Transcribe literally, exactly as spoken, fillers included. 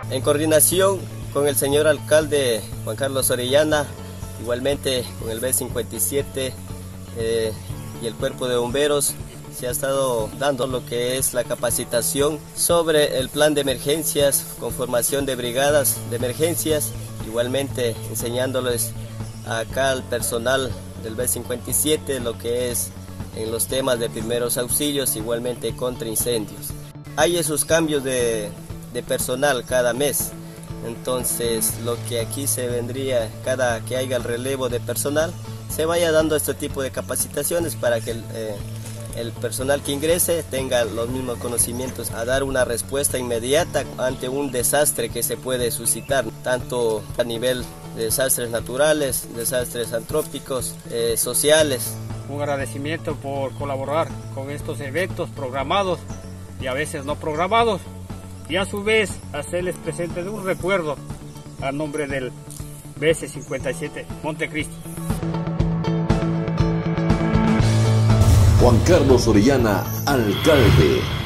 En coordinación con el señor alcalde Juan Carlos Orellana, igualmente con el B cincuenta y siete eh, y el cuerpo de bomberos, se ha estado dando lo que es la capacitación sobre el plan de emergencias, con formación de brigadas de emergencias, igualmente enseñándoles acá al personal del B cincuenta y siete lo que es en los temas de primeros auxilios, igualmente contra incendios. Hay esos cambios de, de personal cada mes, entonces lo que aquí se vendría, cada que haya el relevo de personal, se vaya dando este tipo de capacitaciones para que el, eh, el personal que ingrese tenga los mismos conocimientos a dar una respuesta inmediata ante un desastre que se puede suscitar, tanto a nivel de desastres naturales, desastres antrópicos, eh, sociales. Un agradecimiento por colaborar con estos eventos programados y a veces no programados, y a su vez hacerles presente de un recuerdo a nombre del B cincuenta y siete Montecristi. Juan Carlos Orellana, alcalde.